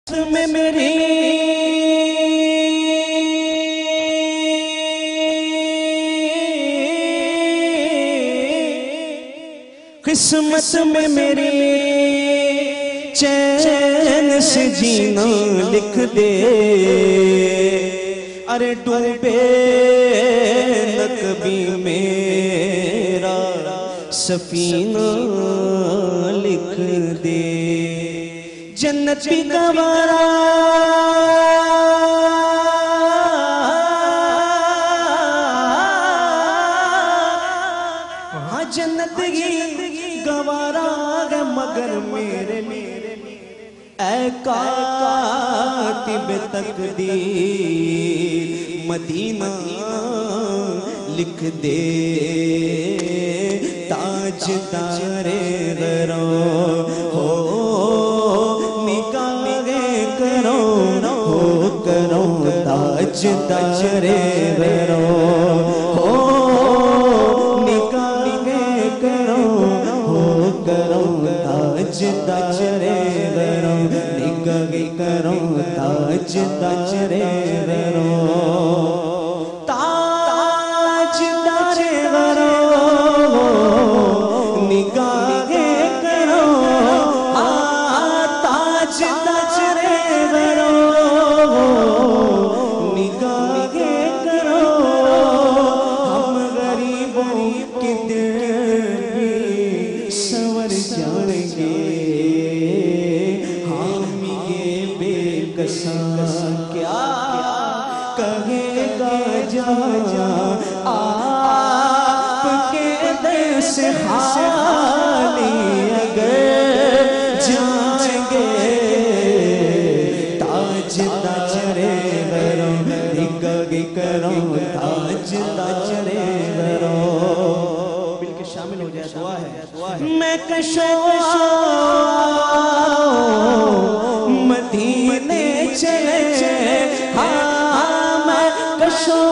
میں میری قسمت میں میری چین سے جینا لکھ دے، ارے ڈوبے نہ کبھی میرا سفینہ لکھ دے، جنت بھی گوارا ہاں جنت ہی گوارا ہے مگر میرے اے کاتب تقدیر مدینہ لکھ دے، تاجدار غرام ہو نگاہیں کرو تاجدار غرام ہو نگاہیں کرو تاجدار غرام نگاہیں کرو تاجدار غرام تاجدار غرام نگاہیں کرو تاجدار غرام نگاہیں کرو، ہم غریبوں کے دل بھی سنور جائیں گے، کیا کہے گا جا آپ کے در سے خالی اگر جائیں گے، تاجدار غرام نگاہیں کرو تاجدار غرام، مل کے شامل ہو جائے، دعا ہے میں کشوں مدینے چلے، ہاں میں کشوں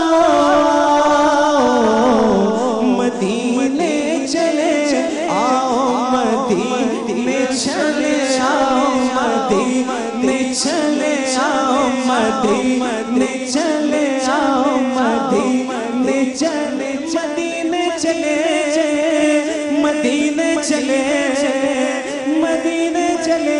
مدینے چلے آؤ، مدینے چلے آؤ، مدینے چلے آؤ، مدینے چلے آؤ، مدینے چلے مدینے چلے مدینے چلے مدینے چلے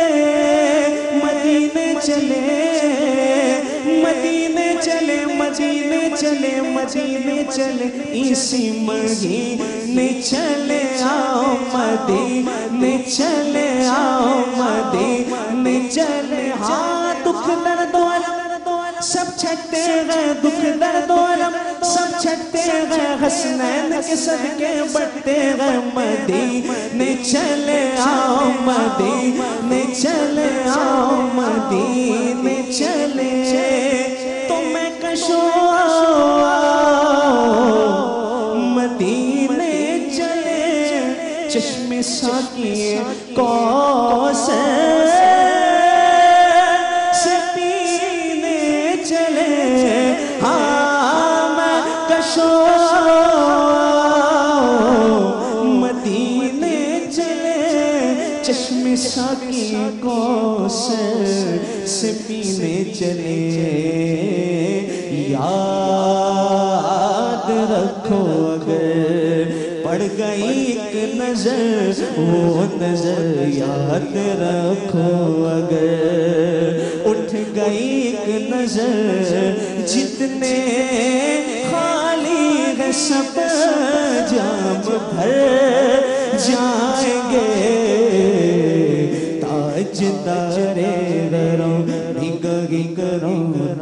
مدینے چلے مدینے چلے مدینے چلے مدینے چلے اسی مہینے چلے آؤ، مدینے چلے آؤ، مدینے چلے، ہاں دکھ درد و علم سب چھٹتے گئے، دکھ درد و علم سب چھٹتے گئے، حسنین کے صدقے بڑھتے گئے، مدینے چلے آؤ، مدینے چلے آؤ، مدینے چلے تو میں کشوں مدینے چلے، چشم ساقی کوثر سے پینے چلے، ہاں میں کشوں مدینے چلے، چشم ساقی کوثر سے پینے چلے، یاد رکھو اگر پڑ گئی ایک نظر وہ نظر، یاد رکھو اگر اٹھ گئی ایک نظر، جتنے خالی ہے سب جام بھر جائیں گے، تاجدار غرام نگاہیں کرو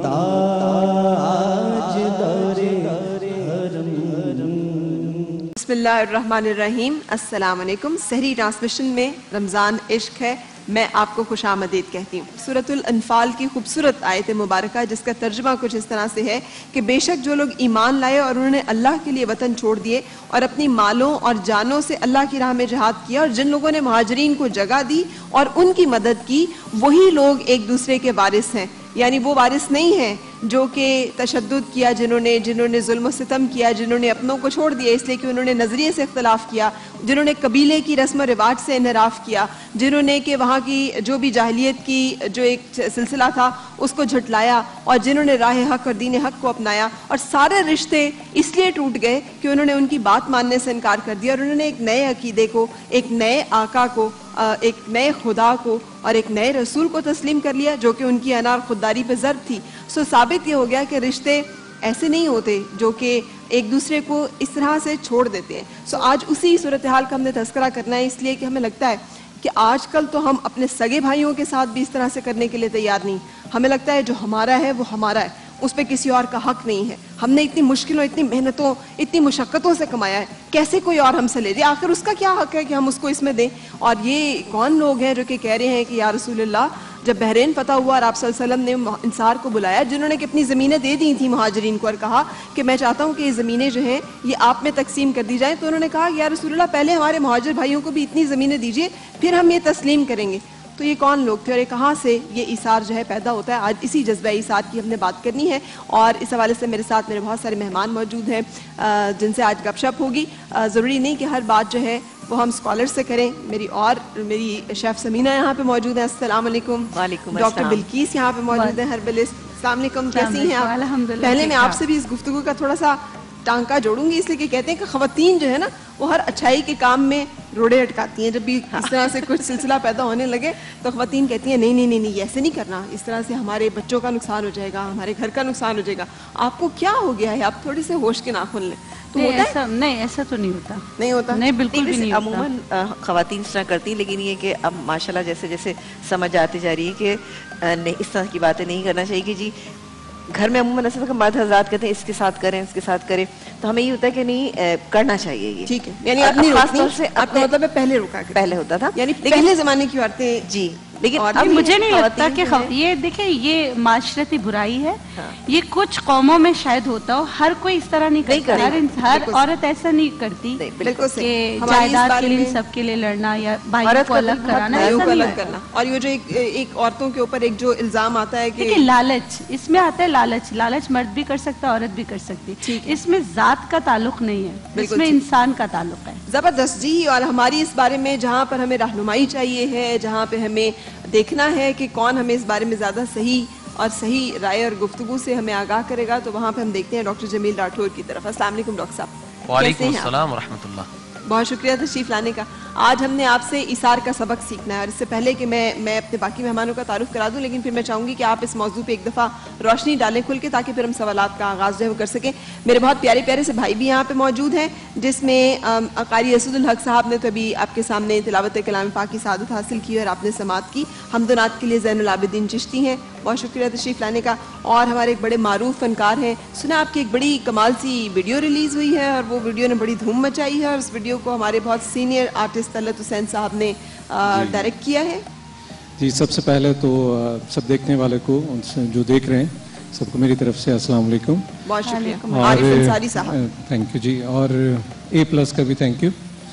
تاجدار غرام۔ بسم اللہ الرحمن الرحیم، السلام علیکم۔ سحری ٹرانسمیشن میں رمضان عشق ہے، میں آپ کو خوش آمدید کہتی ہوں۔ سورۃ الانفال کی خوبصورت آیت مبارکہ جس کا ترجمہ کچھ اس طرح سے ہے کہ بے شک جو لوگ ایمان لائے اور انہوں نے اللہ کے لیے وطن چھوڑ دیے اور اپنی مالوں اور جانوں سے اللہ کی راہ میں جہاد کیا، اور جن لوگوں نے مہاجرین کو جگہ دی اور ان کی مدد کی، وہی لوگ ایک دوسرے کے وارث ہیں۔ یعنی وہ وارث نہیں ہیں جو کہ تشدد کیا، جنہوں نے ظلم و ستم کیا، جنہوں نے اپنوں کو چھوڑ دیا اس لیے کہ انہوں نے نظریے سے اختلاف کیا، جنہوں نے قبیلے کی رسم و رواج سے انحراف کیا، جنہوں نے کہ وہاں کی جو بھی جاہلیت کی جو ایک سلسلہ تھا اس کو جھٹلایا، اور جنہوں نے راہ حق اور دین حق کو اپنایا، اور سارے رشتے اس لیے ٹوٹ گئے کہ انہوں نے ان کی بات ماننے سے انکار کر دیا، اور انہوں نے ایک نئے عقیدے کو، ایک نئے آقا کو، ایک نئے خدا کو اور ایک نئے رسول کو تسلیم کر لیا جو کہ ان کی انا اور خودداری پہ ضرب تھی۔ سو ثابت یہ ہو گیا کہ رشتے ایسے نہیں ہوتے جو کہ ایک دوسرے کو اس طرح سے چھوڑ دیتے ہیں۔ سو آج اسی صورتحال کا ہم نے تذکرہ کرنا ہے، اس لیے کہ ہمیں لگتا ہے کہ آج کل تو ہم اپنے سگے بھائیوں کے ساتھ بھی اس طرح سے کرنے کے لیے تیار نہیں۔ ہمیں لگتا ہے جو ہمارا ہے وہ ہمارا ہے، اس پہ کسی اور کا حق نہیں ہے۔ ہم نے اتنی مشکلوں، اتنی محنتوں، اتنی مشقتوں سے کمایا ہے، کیسے کوئی اور ہم سے لے جائے؟ آخر اس کا کیا حق ہے کہ ہم اس کو اس میں دیں؟ اور یہ کون لوگ ہیں جو کہ کہہ رہے ہیں کہ یا رسول اللہ جب بحرین فتح ہوا اور آپ صلی اللہ علیہ وسلم نے انصار کو بلایا جنہوں نے کہ اپنی زمینیں دے دی تھیں مہاجرین کو، اور کہا کہ میں چاہتا ہوں کہ یہ زمینیں جو ہیں یہ آپ میں تقسیم کر دی جائیں، تو انہوں نے کہا یا رسول اللہ پہلے ہمارے مہاجر بھائیوں کو بھی اتنی زمینیں دیجیے پھر ہم یہ تسلیم کریں گے۔ تو یہ کون لوگ تھے اور یہ کہاں سے یہ ایثار جو ہے پیدا ہوتا ہے؟ آج اسی جذبہ ایثار کی ہم نے بات کرنی ہے، اور اس حوالے سے میرے ساتھ میرے بہت سارے مہمان موجود ہیں جن سے آج گپ شپ ہوگی۔ ضروری نہیں کہ ہر بات جو ہے وہ ہم اسکالر سے کریں۔ میری شیف سمینہ یہاں پہ موجود ہیں، السلام علیکم۔ وعلیکم السلام۔ ڈاکٹر بلقیس یہاں پہ موجود ہیں، ہربلسٹ۔ السلام علیکم، کیسی ہیں آپ؟ الحمدللہ۔ پہلے میں آپ سے بھی اس گفتگو کا تھوڑا سا ٹانکا جوڑوں گی، اس لیے کہ کہتے ہیں کہ خواتین جو ہے نا وہ ہر اچھائی کے کام میں روڑے اٹکاتی ہیں۔ جب بھی اس طرح سے کچھ سلسلہ پیدا ہونے لگے تو خواتین کہتی ہیں نہیں نہیں نہیں نہیں ایسے نہیں کرنا، اس طرح سے ہمارے بچوں کا نقصان ہو جائے گا، ہمارے گھر کا نقصان ہو جائے گا۔ آپ کو کیا ہو گیا ہے؟ آپ تھوڑے سے ہوش کے ناخن لیں۔ تو نہیں ایسا تو نہیں ہوتا، نہیں ہوتا، نہیں بالکل بھی نہیں ہوتا۔ عموماً خواتین اس طرح کرتی، لیکن یہ کہ اب ماشاءاللہ جیسے جیسے سمجھ آتی جا رہی ہے کہ اس طرح کی باتیں نہیں کرنا چاہیے کہ جی گھر میں عموماً ایسا کہ مرد حضرات کہتے ہیں اس کے ساتھ کریں، اس کے ساتھ کریں، تو ہمیں یہ ہوتا ہے کہ نہیں کرنا چاہیے یہ، ٹھیک ہے۔ یعنی اپنی خاص طور سے آپ کا مطلب ہے پہلے رکا کریں، پہلے ہوتا تھا، یعنی پہلے زمانے کی عورتیں جی، لیکن اب مجھے نہیں لگتا کہ یہ دیکھیں یہ معاشرتی برائی ہے، یہ کچھ قوموں میں شاید ہوتا ہو، ہر کوئی اس طرح نہیں کرتا، ہر عورت ایسا نہیں کرتی کہ جائیداد کے لیے سب کے لیے لڑنا یا بھائیوں کو الگ کرانا، ایسا نہیں کرنا۔ اور یہ جو ایک عورتوں کے اوپر ایک جو الزام آتا ہے کہ لالچ، اس میں آتا ہے لالچ، لالچ مرد بھی کر سکتا ہے، عورت بھی کر سکتی، اس میں ذات کا تعلق نہیں ہے، اس میں انسان کا تعلق ہے۔ زبردست جی۔ اور ہماری اس بارے میں جہاں پر ہمیں رہنمائی چاہیے ہے، جہاں پہ ہمیں دیکھنا ہے کہ کون ہمیں اس بارے میں زیادہ صحیح اور صحیح رائے اور گفتگو سے ہمیں آگاہ کرے گا، تو وہاں پہ ہم دیکھتے ہیں ڈاکٹر جمیل راٹھور کی طرف۔ السلام علیکم ڈاکٹر صاحب۔ وعلیکم السلام ورحمۃ اللہ۔ بہت شکریہ تشریف لانے کا۔ آج ہم نے آپ سے ایثار کا سبق سیکھنا ہے، اور اس سے پہلے کہ میں اپنے باقی مہمانوں کا تعارف کرا دوں، لیکن پھر میں چاہوں گی کہ آپ اس موضوع پہ ایک دفعہ روشنی ڈالیں کھل کے، تاکہ پھر ہم سوالات کا آغاز جو ہے وہ کر سکیں۔ میرے بہت پیارے پیارے سے بھائی بھی یہاں پہ موجود ہیں، جس میں قاری اسد الحق صاحب نے تو ابھی آپ کے سامنے تلاوت کلام پاک کی سعادت حاصل کی اور آپ نے سماعت کی۔ حمد و نعت کے لیے زین العابدین چشتی ہیں، بہت شکریہ تشریف لانے کا۔ اور ہمارے ایک بڑے معروف فنکار ہیں، سنا آپ کی ایک بڑی کمال سی ویڈیو ریلیز ہوئی ہے، اور وہ ویڈیو نے بڑی دھوم مچائی ہے، اور اس ویڈیو کو ہمارے بہت سینئر آرٹسٹ طلعت حسین صاحب نے ڈائریکٹ کیا ہے۔ جی، سب سے پہلے تو سب دیکھنے والے کو، ان سے جو دیکھ رہے ہیں سب کو میری طرف سے السلام علیکم۔ بہت شکریہ عارف انصاری صاحب، تھینک یو جی، اور A+ کا بھی تھینک یو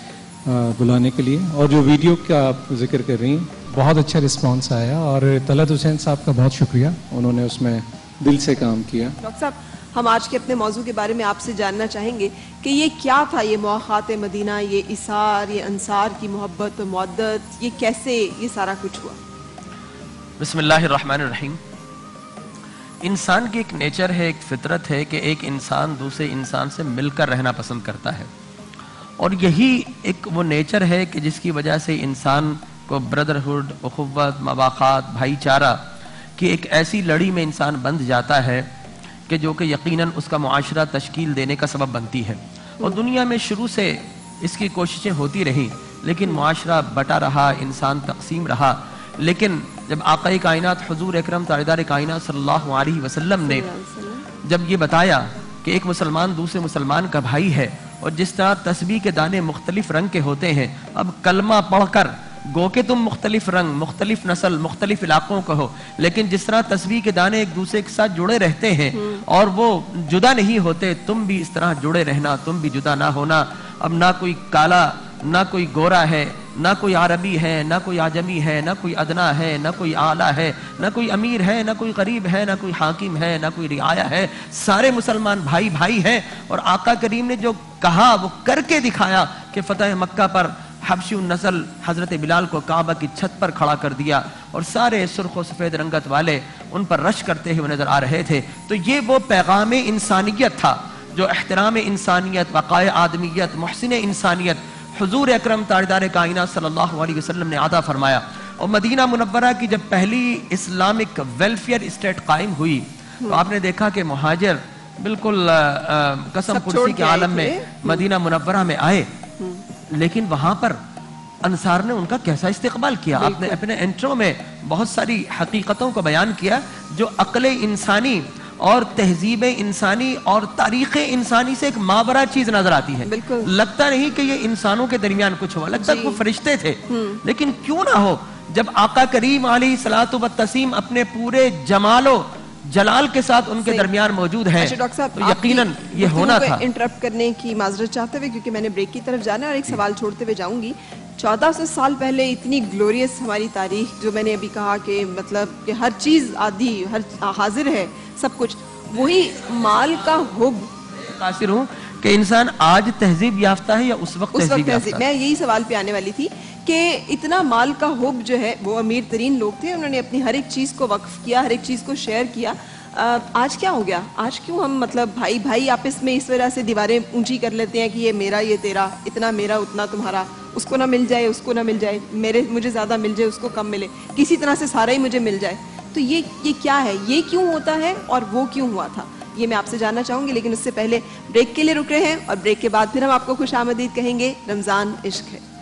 بلانے کے لیے۔ اور جو ویڈیو کا آپ ذکر کر رہی ہیں بہت اچھا رسپانس آیا، اور طلعت حسین صاحب کا بہت شکریہ، انہوں نے اس میں دل سے کام کیا۔ ڈاکٹر صاحب ہم آج کے اپنے موضوع کے بارے میں آپ سے جاننا چاہیں گے کہ یہ کیا تھا، یہ مواخات مدینہ، یہ ایثار، یہ انصار کی محبت و مودت، یہ کیسے یہ سارا کچھ ہوا؟ بسم اللہ الرحمن الرحیم۔ انسان کی ایک نیچر ہے، ایک فطرت ہے کہ ایک انسان دوسرے انسان سے مل کر رہنا پسند کرتا ہے، اور یہی ایک وہ نیچر ہے کہ جس کی وجہ سے انسان کو بردرہڈ، اخوت، مواخات، بھائی چارہ کی ایک ایسی لڑی میں انسان بندھ جاتا ہے کہ جو کہ یقیناً اس کا معاشرہ تشکیل دینے کا سبب بنتی ہے۔ اور دنیا میں شروع سے اس کی کوششیں ہوتی رہیں، لیکن معاشرہ بٹا رہا، انسان تقسیم رہا۔ لیکن جب آقا کائنات حضور اکرم تاجدار کائنات صلی اللہ علیہ وسلم نے جب یہ بتایا کہ ایک مسلمان دوسرے مسلمان کا بھائی ہے، اور جس طرح تسبیح کے دانے مختلف رنگ کے ہوتے ہیں، اب کلمہ پڑھ کر گو کہ تم مختلف رنگ، مختلف نسل، مختلف علاقوں کو ہو، لیکن جس طرح تسبیح کے دانے ایک دوسرے کے ساتھ جڑے رہتے ہیں اور وہ جدا نہیں ہوتے، تم بھی اس طرح جڑے رہنا، تم بھی جدا نہ ہونا۔ اب نہ کوئی کالا، نہ کوئی گورا ہے، نہ کوئی عربی ہے، نہ کوئی عجمی ہے، نہ کوئی ادنا ہے، نہ کوئی اعلیٰ ہے، نہ کوئی امیر ہے، نہ کوئی غریب ہے، نہ کوئی حاکم ہے، نہ کوئی رعایا ہے، سارے مسلمان بھائی بھائی ہیں۔ اور آقا کریم نے جو کہا وہ کر کے دکھایا کہ فتح مکہ پر حبشی النسل حضرت بلال کو کعبہ کی چھت پر کھڑا کر دیا اور سارے سرخ و سفید رنگت والے ان پر رش کرتے ہوئے نظر آ رہے تھے۔ تو یہ وہ پیغام انسانیت تھا جو احترام انسانیت، وقائے آدمیت، محسن انسانیت حضور اکرم تاجدار کائنات صلی اللہ علیہ وسلم نے عطا فرمایا۔ اور مدینہ منورہ کی جب پہلی اسلامک ویلفیئر اسٹیٹ قائم ہوئی تو آپ نے دیکھا کہ مہاجر بالکل قسم پرسی کے عالم میں مدینہ منورہ میں آئے، لیکن وہاں پر انصار نے ان کا کیسا استقبال کیا۔ آپ نے اپنے انٹرو میں بہت ساری حقیقتوں کو بیان کیا جو عقل انسانی اور تہذیب انسانی اور تاریخ انسانی سے ایک مابرہ چیز نظر آتی ہے۔ لگتا نہیں کہ یہ انسانوں کے درمیان کچھ ہوا، لگتا کہ وہ فرشتے تھے، لیکن کیوں نہ ہو جب آقا کریم علیہ الصلوۃ والتسلیم اپنے پورے جمال و جلال کے ساتھ ان کے درمیان موجود ہے تو یقیناً یہ ہونا تھا۔ انٹرپٹ کرنے کی معذرت چاہتے ہوئے کیونکہ میں نے بریک کی طرف جانا ہے اور ایک سوال چھوڑتے ہوئے جاؤں گی۔ 1400 سال پہلے اتنی گلوریس ہماری تاریخ، جو میں نے ابھی کہا کہ مطلب کہ ہر چیز عادی، ہر حاضر ہے، سب کچھ، وہی مال کا حب۔ متاثر ہوں کہ انسان آج تہذیب یافتہ ہے یا اس وقت تہذیب یافتہ؟ میں یہی سوال پہ آنے والی تھی کہ اتنا مال کا حب جو ہے، وہ امیر ترین لوگ تھے، انہوں نے اپنی ہر ایک چیز کو وقف کیا، ہر ایک چیز کو شیئر کیا۔ آج کیا ہو گیا؟ آج کیوں ہم مطلب بھائی بھائی آپس میں اس وجہ سے دیواریں اونچی کر لیتے ہیں کہ یہ میرا، یہ تیرا، اتنا میرا اتنا تمہارا، اس کو نہ مل جائے اس کو نہ مل جائے، مجھے زیادہ مل جائے اس کو کم ملے، کسی طرح سے سارا ہی مجھے مل جائے۔ تو یہ کیا ہے؟ یہ کیوں ہوتا ہے اور وہ کیوں ہوا تھا؟ یہ میں آپ سے جاننا چاہوں گی، لیکن اس سے پہلے بریک کے لیے رک رہے ہیں اور بریک کے بعد پھر ہم آپ کو خوش آمدید کہیں گے۔ رمضان عشق ہے۔